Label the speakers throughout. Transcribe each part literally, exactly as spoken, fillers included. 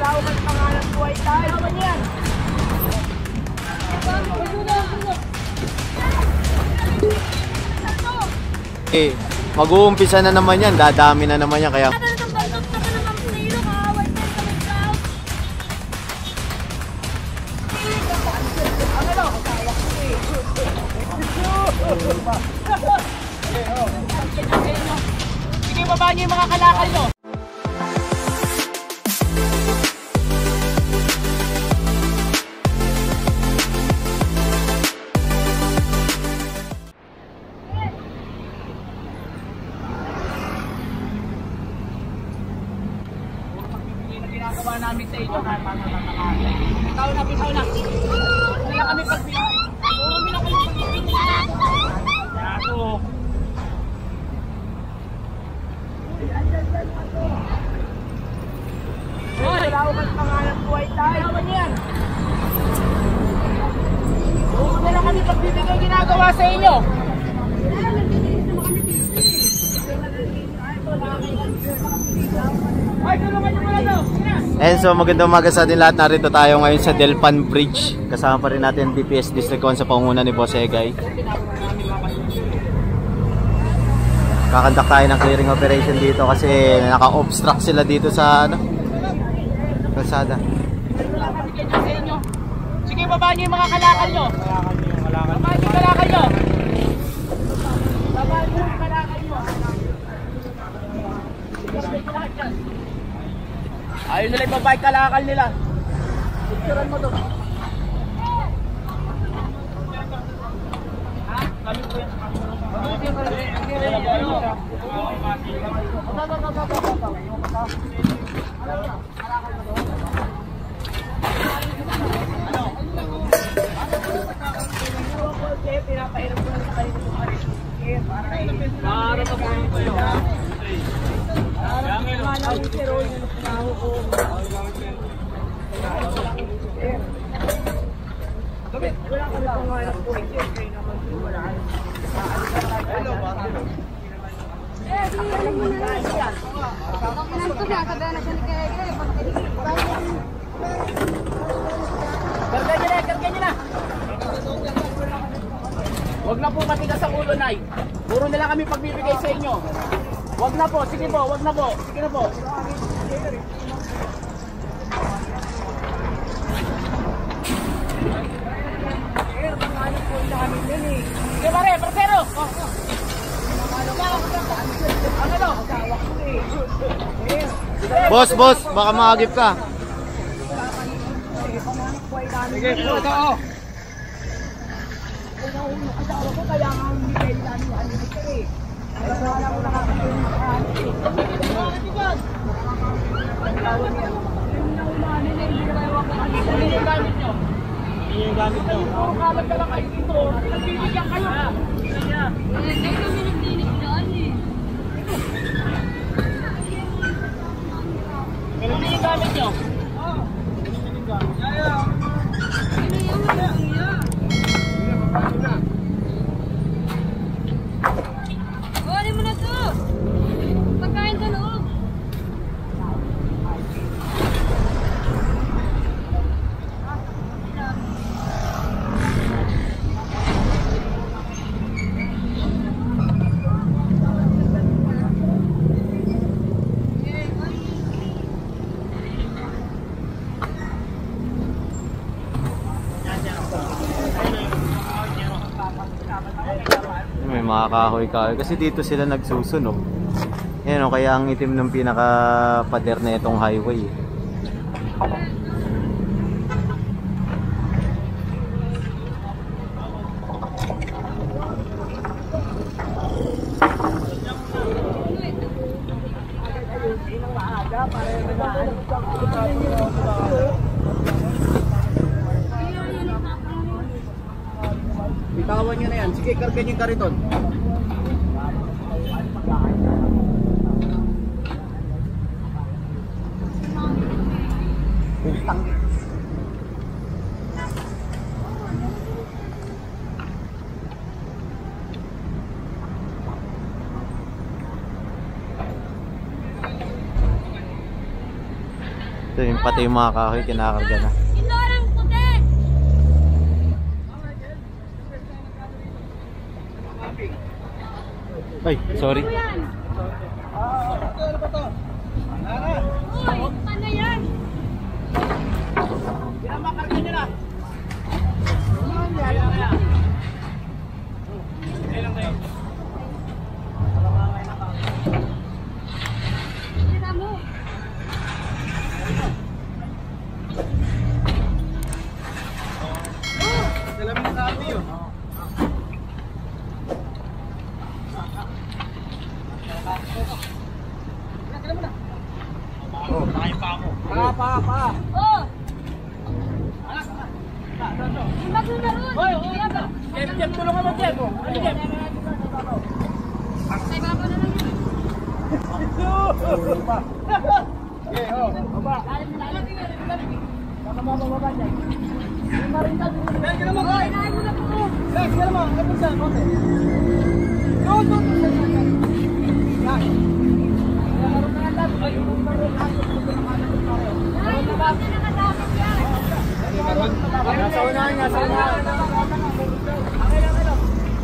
Speaker 1: Laukan pangalan buhay tayo. Ano yan?
Speaker 2: Eh, mag-uumpisa na naman yan. Dadami na naman yan. Kaya
Speaker 1: sige, baba niyo yung mga kalakal nyo. Ginagawa namin sa inyo. Bitaw na, bitaw na. Wala kami pagbigay. Puro nila kami pagbigay. Yato. Hoy! Laukan pangalan buhay tayo. Ano yan? Puro nila kami pagbibigay ginagawa sa inyo. Ay, tulungan nyo muna daw.
Speaker 2: And so magandang umaga sa atin lahat. Narito tayo ngayon sa Delpan Bridge. Kasama pa rin natin D P S District one sa pangunguna ni Boss Egay. Kakandak tayo ng clearing operation dito kasi naka-obstruct sila dito sa ano, kalsada.
Speaker 1: Sige, baba niyo yung mga kalakal nyo. Baba niyo yung kalakal nyo. Baba niyo yung kalakal nyo. Ayun nila yung babae kalakal nila. Picturean mo to. Ha? Kami po yan. Pinapahirap ko lang sa kanila kung ano yung para ka po ito yun. Huwag na po matigas ang ulo, Nay. Puro na lang kami pagbibigay sa inyo. Huwag na po, sige po, huwag na po. Sige na po. Sige pare, persero! Ano?
Speaker 2: Boss, boss, baka makagip ka.
Speaker 1: Sige po, ito o. Asawa ko kaya nga ang bigay namin ano ito eh. Kaya wala ko nakakatuloy sa ano eh. Pagkawan niya. Yung naunanin na hindi na ewan ko ano. Ano yung gamit nyo? Ano yung gamit nyo? Puro kalag ka lang kayo dito. Nagbibigyan kayo. Hindi kami nagdinig daan eh. Ano yung gamit nyo? Oo. Ano yung gamit? Yaya. Ano yung gamit niya? Kuhanin mo na to! Pagkain sa loob!
Speaker 2: May mga kahoy-kahoy kasi dito sila nagsusunog. Yan o, kaya ang itim ng pinaka-pader na itong highway.
Speaker 1: Bitawan nyo na yan. Sige, kargan yung kariton. Putang.
Speaker 2: Ito yung pati yung mga kahoy kinakarga na. Ay, sorry.
Speaker 1: Uy, ano yan?
Speaker 3: Pinamakarga nyo na.
Speaker 1: Tira mo.
Speaker 3: Dalamin na kami yun. Oh, pa ako. Pa, pa, pa.
Speaker 1: Oh! Imbag na naroon.
Speaker 3: Hoy, hoy. Jeff, Jeff, tulungan mo, Jeff. Ano, Jeff?
Speaker 1: Sa ibaba na lang yun.
Speaker 3: Okay, oh. Baba. Baka mababa dyan. Dahil ka naman.
Speaker 1: Oh, inahin mo na po.
Speaker 3: Dahil ka naman. Ano saan? Okay. Doon, doon, doon. Yan. Nakaroon na lang. Ay, yung parang aso.
Speaker 1: Ay, ibang na nakasakot yan.
Speaker 3: Sa unahan nga, sa unahan. Okay lang, ano?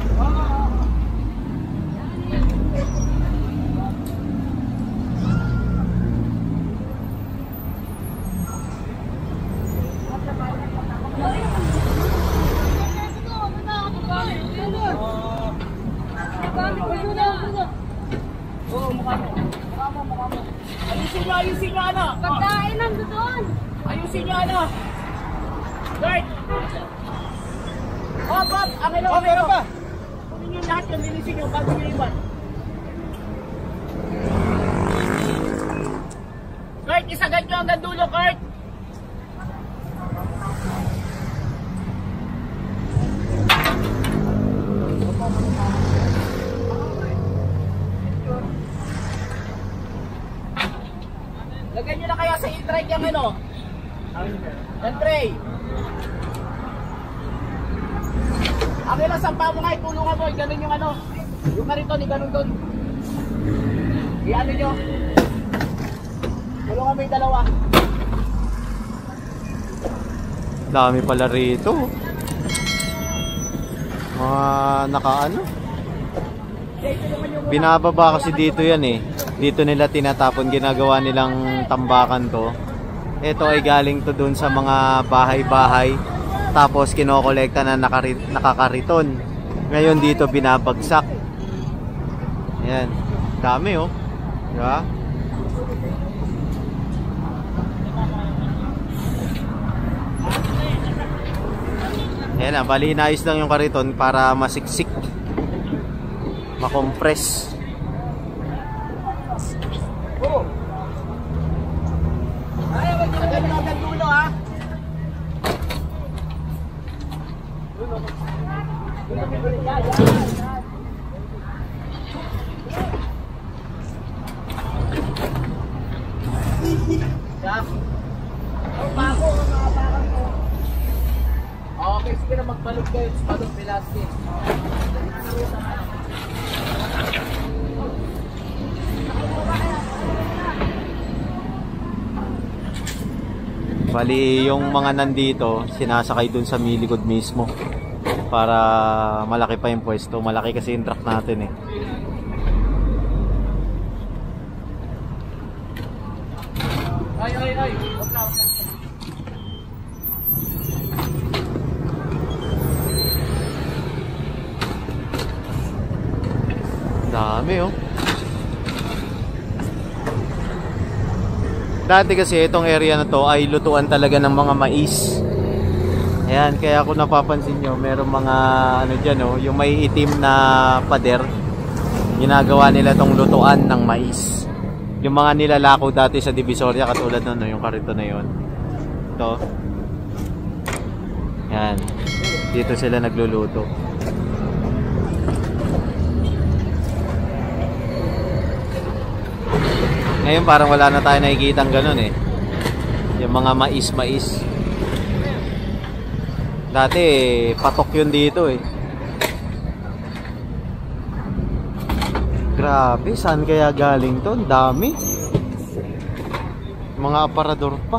Speaker 3: Ayusin nyo, ayusin nyo, ano?
Speaker 1: Pagkain lang doon.
Speaker 3: Ayusin nyo, ano? Guard! Hop, hop! Akin lang, akin lang. Kunin nyo lahat yung linisin nyo bago nyo iwan. Guard, isagad nyo hanggang dulo, Guard! Lagyan nyo na kaya sa e-trike yung ano? Yung tray. Akin lang, sampa mo nga, itulungan mo, ganun yung ano. Yung kariton, ganun doon. I-ano nyo. Tulungan mo yung dalawa.
Speaker 2: Dami pala rito. Mga nakaano. Binababa kasi dito yan eh. Dito nila tinatapon, ginagawa nilang tambakan to. Ito ay galing to dun sa mga bahay-bahay. Tapos kinokolekta na nakari nakakariton. Ngayon dito binabagsak. Ayan. Dami oh. Diba? Ayan na, bali inayos lang yung kariton para masiksik. Makompress.
Speaker 3: Oh! Lagyan nyo hanggang dulo, ha? Yeah. Ang bago, ang mga bakang ko. Okay, sige na magbalog kayo. Balog Velasquez.
Speaker 2: Bali yung mga nandito sinasakay dun sa milikod mismo para malaki pa yung pwesto. Malaki kasi yung truck natin eh.
Speaker 3: Ay, ay, ay. Wag na, wag na.
Speaker 2: Dami oh. Dati kasi itong area na to ay lutuan talaga ng mga mais. Ayan, kaya kung napapansin nyo, merong mga ano dyan oh, yung may itim na pader. Ginagawa nila tong lutuan ng mais. Yung mga nilalako dati sa Divisoria katulad nun, no, yung karito na yun. Ito. Ayan. Dito sila nagluluto. Ngayon parang wala na tayo nakikitang ganun eh. Yung mga mais-mais. Dati eh, patok yun dito eh. Grabe, saan kaya galing to? Ang dami. Mga aparador pa.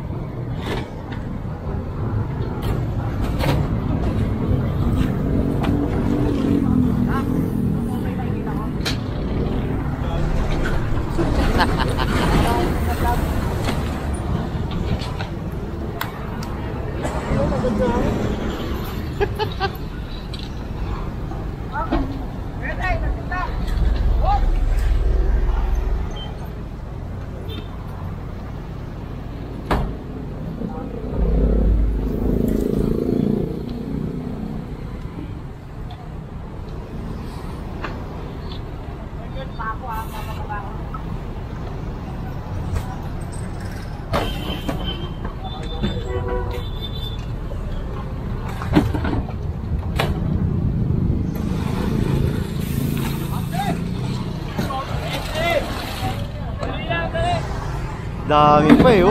Speaker 2: Dami pa eh, oh.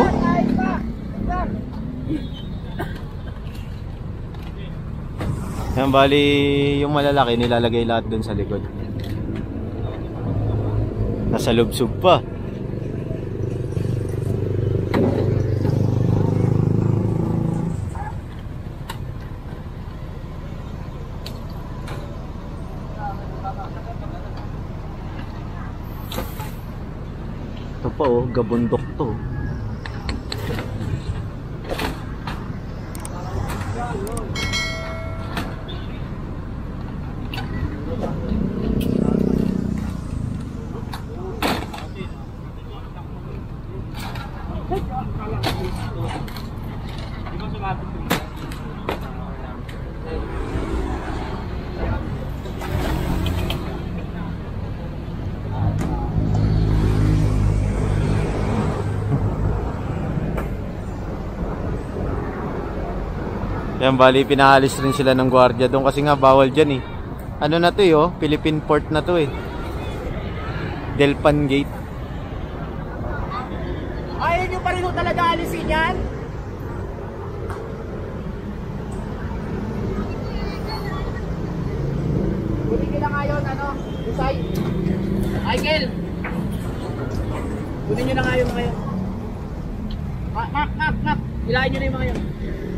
Speaker 2: Yan, bali yung malalaki nilalagay lahat dun sa likod. Nasa lubsub pa. Ito pa oh, gabundok to. Yan, bali pinaalis rin sila ng gwardiya doon kasi nga bawal dyan eh. Ano na to eh, oh, Philippine Port na to eh. Delpan Gate.
Speaker 3: Ayaw nyo pa rin talaga alisin yan? Kunin nyo na ngayon, ano? Usay. Michael! Kunin nyo na ngayon ngayon. Map, map, map, map. Ilahin nyo na yung mga yun.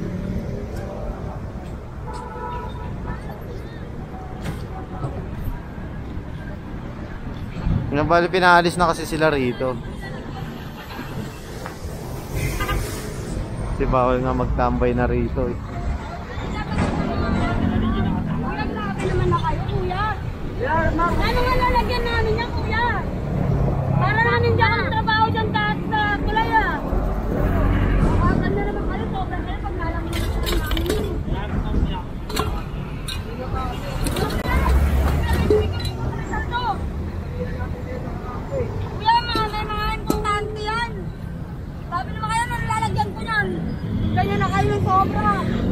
Speaker 2: Yan, bali pinaalis na kasi sila rito. Kasi bawal nga magtambay na rito eh.
Speaker 1: Grabe naman na kayo, kuya. Ano nga lalagyan namin niya, kuya? Para namin dyan ang trabaho dyan dahil sa tulay ah. Makakal na naman kayo, sobrang kayo pag nalaman na naman namin. Kuya, mga may mga importante yan. Sabi naman kayo, nalalagyan ko yan. Ganyan na kayo ng sobra.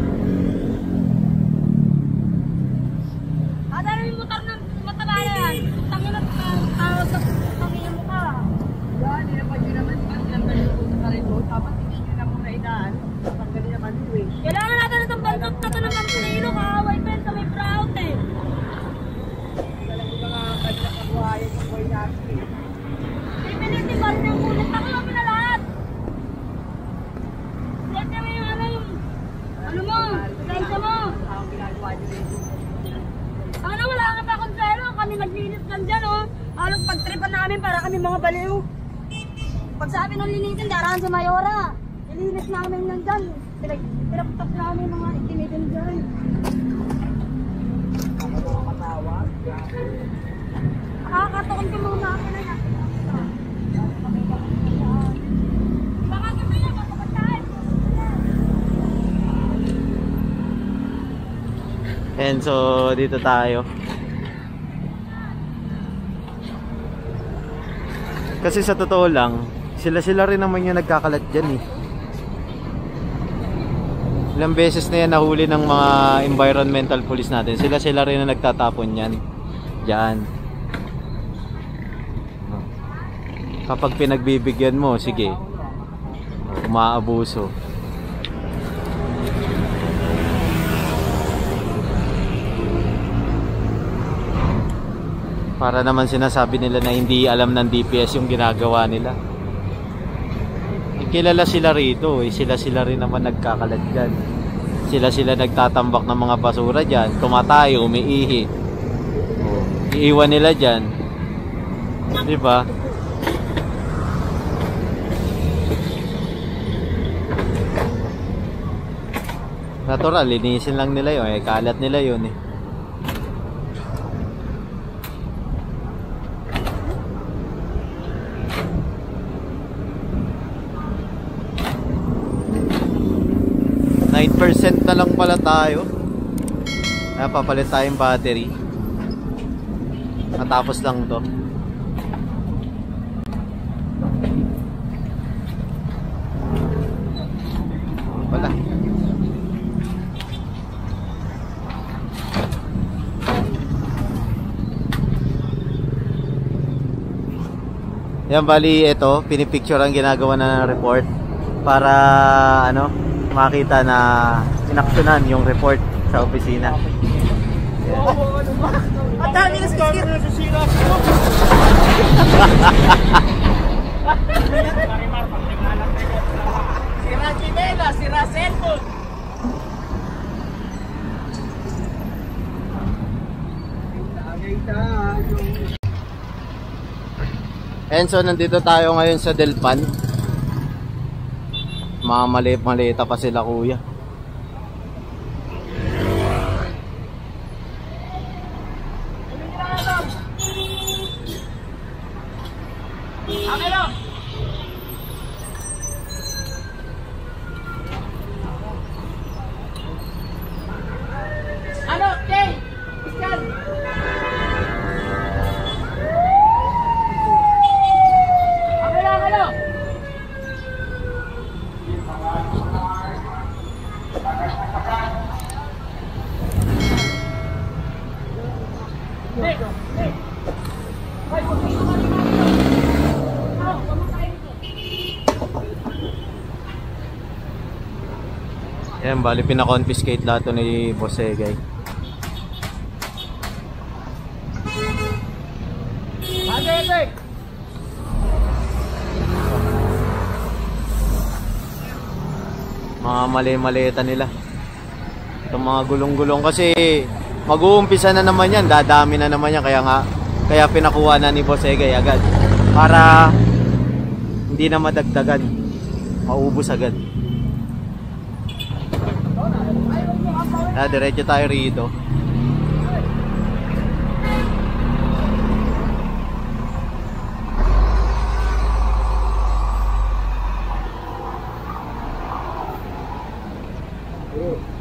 Speaker 1: Ada rin yung motor ng mataba yan. Tangin na tawag sa tangin mo ka.
Speaker 3: Yan, inapan nyo naman. Ang ganda yung puso ka rin doon. Tapos hindi nyo na muna idaan. Tanggalin naman yung way.
Speaker 1: Kailangan natin itong bandot na ito ng Manzanilo. Kaaway pa yun sa may proud eh.
Speaker 3: Talagang yung mga kanyang kabuhayan yung boy natin.
Speaker 1: Pipilitin ba rin yung kulit? Ako kami na lahat. Siyempre mo yung ano yung ano mo, sensa mo.
Speaker 3: Ang ginagawa nyo rin.
Speaker 1: Ano, wala ka pa konselo. Kami naglinis lang dyan, oh. Halos pagtripan namin para kami mga baliw. Pag sabi ng linisin, darahan sa Mayora. Nilinis namin yan dyan. Pinaputap namin mga itimidin dyan.
Speaker 3: Ako mga matawag.
Speaker 1: Nakakatakot yung mga makina niya. Baka gabi na, magpapatahin.
Speaker 2: And so dito tayo. Kasi sa totoo lang, sila-sila rin naman yung nagkakalat dyan eh. Ilang beses na yan nahuli ng mga environmental police natin. Sila-sila rin na nagtatapon yan. Diyan. Kapag pinagbibigyan mo, sige. Umaabuso. Para naman sinasabi nila na hindi alam ng D P S yung ginagawa nila. kilala sila rito eh. Sila sila rin naman nagkakalat dyan. Sila sila nagtatambak ng mga basura dyan. Tumatayo, umiihi. Oh, iiwan nila dyan. Diba? Natural, linisin lang nila yun. Eh, kalat nila yun eh. nine percent na lang pala tayo. Kaya papalit tayong battery. Natapos lang to. Wala. Yan, bali ito, pinipicture ang ginagawa na ng report para ano, makita na inaksyonan yung report sa opisina.
Speaker 3: Ang dami na skit. Sira Gmail, sira cellphone.
Speaker 2: And so nandito tayo ngayon sa Delpan. Mga mali-malita pa sila kuya.
Speaker 3: Ano, Jay? Iskan. Ano lang, ano? Nick, Nick. Ay, huwag mo naman naman. Ah, huwag mo tayo dito.
Speaker 2: Yan, bali pinakonfiscate lahat to ni Boss Egay.
Speaker 3: Ate, ate.
Speaker 2: Mga mali-malita nila. Itong mga gulong-gulong kasi mag-uumpisa na naman yan, dadami na naman yan, kaya nga kaya pinakuha na ni Boss Egay agad para hindi na madagdagan, maubos agad. Ah, diretso tayo rito.
Speaker 3: Oh.